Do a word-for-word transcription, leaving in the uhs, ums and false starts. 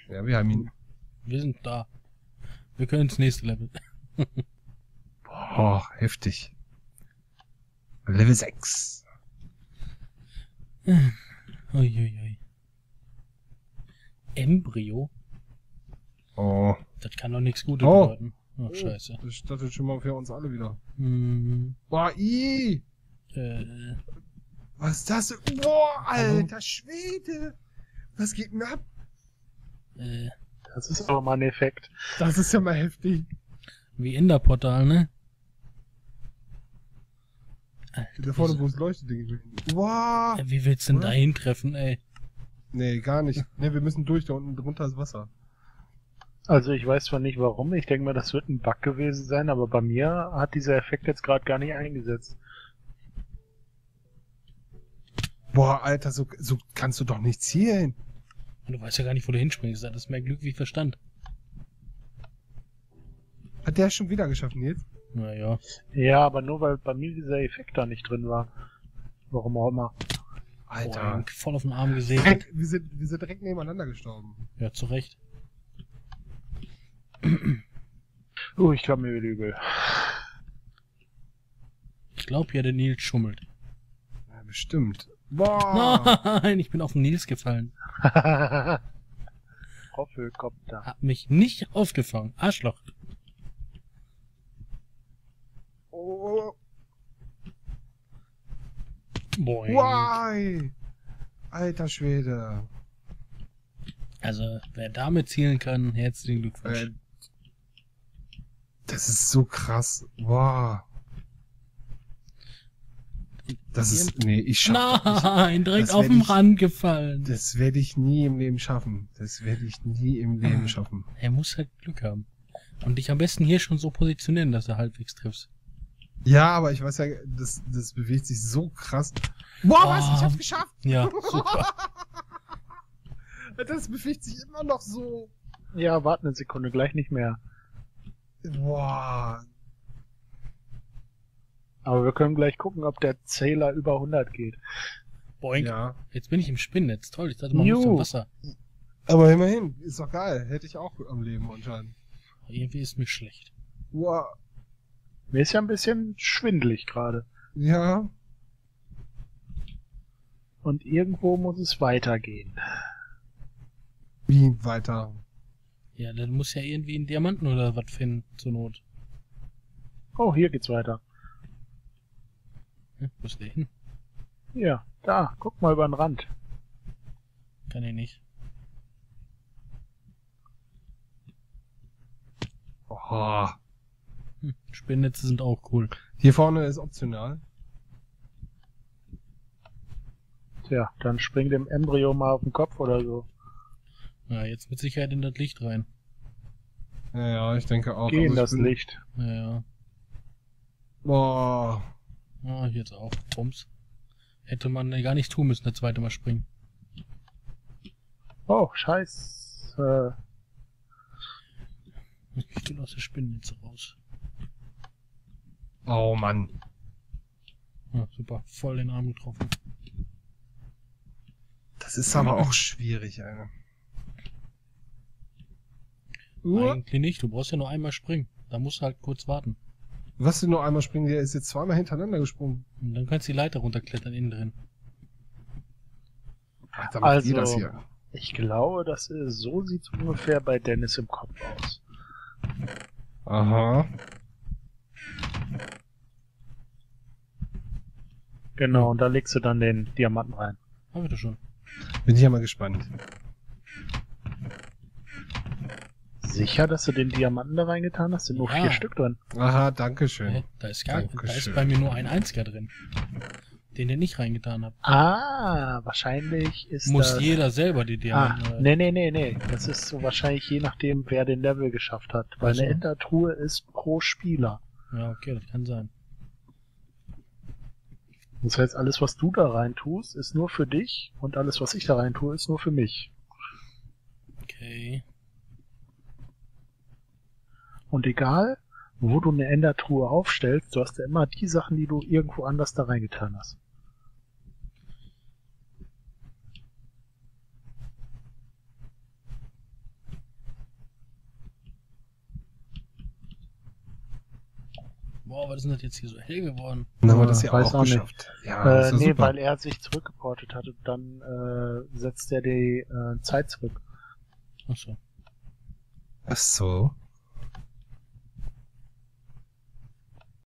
Ja, wir haben ihn. Wir sind da. Wir können ins nächste Level. Boah, heftig. Level sechs. Uiuiui. Embryo? Oh. Das kann doch nichts Gutes Oh. bedeuten. Ach, scheiße. Das startet schon mal für uns alle wieder. Hm, Boah, ii. äh, Was ist das? Boah, Hallo? alter Schwede. Was geht denn ab? äh, Das ist aber mal ein Effekt. Das ist ja mal heftig. wie Enderportal, ne? Alter, Da vorne, wieso- wo es leuchtet, denke ich mir. Boah. Äh, Wie willst du denn Oder? da hintreffen, ey? Nee, gar nicht. Nee, wir müssen durch, da unten drunter ist Wasser. Also ich weiß zwar nicht warum, ich denke mal, das wird ein Bug gewesen sein, aber bei mir hat dieser Effekt jetzt gerade gar nicht eingesetzt. Boah, Alter, so, so kannst du doch nicht zielen. Und du weißt ja gar nicht, wo du hinspringst. Das ist mehr Glück wie Verstand. Hat der schon wieder geschafft, Nils? Naja. Ja, aber nur weil bei mir dieser Effekt da nicht drin war. Warum auch immer. Alter. Boing, voll auf den Arm gesegelt. Direkt, wir, sind, wir sind direkt nebeneinander gestorben. Ja, zu Recht. Oh, ich glaube mir wird übel. Ich glaube ja, der Nils schummelt. Ja, bestimmt. Boah. Nein, ich bin auf den Nils gefallen. Roffelkopter. Hab mich nicht aufgefangen. Arschloch. Oh. Boing. Why? Alter Schwede. Also, wer damit zielen kann, herzlichen Glückwunsch. Äh, das ist so krass. Wow. Das ist, nee, ich schaff das nicht. Nein, direkt das auf werd den ich- Rand gefallen. Das werde ich nie im Leben schaffen. Das werde ich nie im Leben schaffen. Er muss halt Glück haben. Und dich am besten hier schon so positionieren, dass er halbwegs triffst. Ja, aber ich weiß ja, das, das bewegt sich so krass. Boah, was? Ich hab's Oh. geschafft! Ja, super. Das bewegt sich immer noch so. Ja, warte eine Sekunde, gleich nicht mehr. Boah. Aber wir können gleich gucken, ob der Zähler über hundert geht. Boing. Ja. Jetzt bin ich im Spinnnetz. Toll, ich dachte, man Juhu. muss im Wasser. Aber immerhin, ist doch geil. Hätte ich auch am Leben anscheinend. Irgendwie ist mir schlecht. Wow. Mir ist ja ein bisschen schwindelig gerade. Ja. Und irgendwo muss es weitergehen. Wie weiter? Ja, dann muss ja irgendwie einen Diamanten oder was finden, zur Not. Oh, hier geht's weiter. Hm, wo ist der hin? Ja, da, guck mal über den Rand. Kann ich nicht. Oh. Hm, Spinnnetze sind auch cool. Hier vorne ist optional. Tja, dann spring dem Embryo mal auf den Kopf oder so. Ja, jetzt mit Sicherheit in das Licht rein. Ja, ja, ich denke auch. Geh in aber das ich bin- Licht. Naja. Boah. Ah, jetzt auch. Bums. Hätte man gar nicht tun müssen, das zweite Mal springen. Oh, scheiß. Äh, Ich will aus der Spinnennetze raus. Oh Mann. Ja, super. Voll den Arm getroffen. Das ist aber auch schwierig, Alter. Uh, Eigentlich nicht. Du brauchst ja nur einmal springen. Da musst du halt kurz warten. was du nur einmal springen, der ist jetzt zweimal hintereinander gesprungen. Und dann kannst du die Leiter runterklettern innen drin. Ach, da macht Also- ihr das hier. ich glaube, das ist, so sieht's ungefähr bei Dennis im Kopf aus. Aha. Genau, und da legst du dann den Diamanten rein. Hab ich doch schon. Bin ich ja mal gespannt. Sicher, dass du den Diamanten da reingetan hast? Sind nur Ja. vier Stück drin. Aha, danke schön. Hä? Da ist gar, da ist Dankeschön. bei mir nur ein einziger drin. Den ihr nicht reingetan habt. Ah, wahrscheinlich ist Muss das... jeder selber die Ah, Diamanten. äh, nee, nee, nee, nee. Das ist so wahrscheinlich je nachdem, wer den Level geschafft hat. Weil Ach so. eine Endertruhe ist pro Spieler. Ja, okay, das kann sein. Das heißt, alles, was du da rein tust, ist nur für dich und alles, was ich da rein tue, ist nur für mich. Okay. Und egal, wo du eine Endertruhe aufstellst, du hast ja immer die Sachen, die du irgendwo anders da reingetan hast. Boah, was ist denn das jetzt hier so hell geworden? Dann haben wir Ja, das ja weiß auch auch nicht. geschafft. Ja, das Äh, ist ja nee, super. weil er sich zurückgeportet hatte, dann äh, setzt er die äh, Zeit zurück. Achso. Ach so.